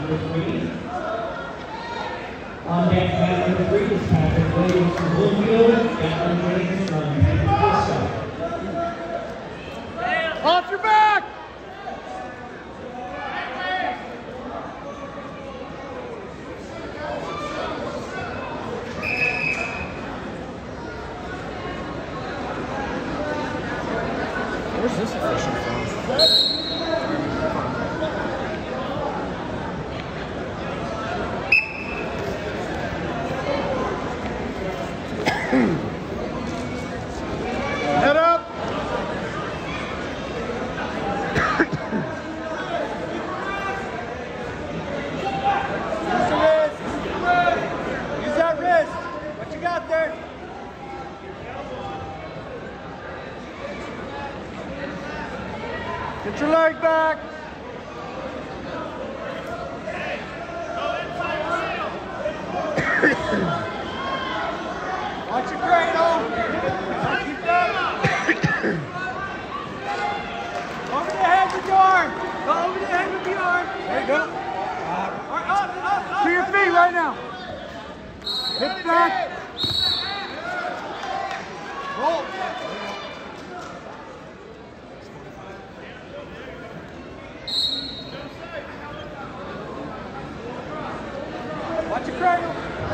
number 3. On deck, bat number 3 is Patrick Williams from Bloomfield, Gatlin James from Frisco. Off your back! Where's this official from? Head up! Use the wrist! Use that wrist! What you got there? Get your leg back! Watch your cradle! Keep that. Over the head with your arm! Go over the head with your arm! There you go! Up! To your feet right now! Hip back! Roll! Watch your cradle!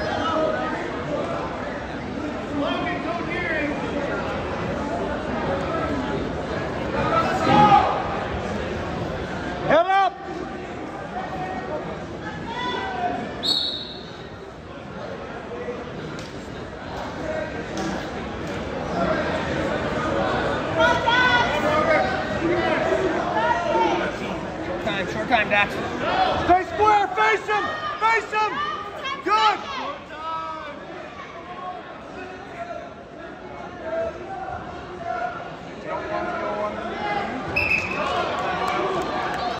Head up! Short time, Daxson. Stay square, face him! Face him! Good!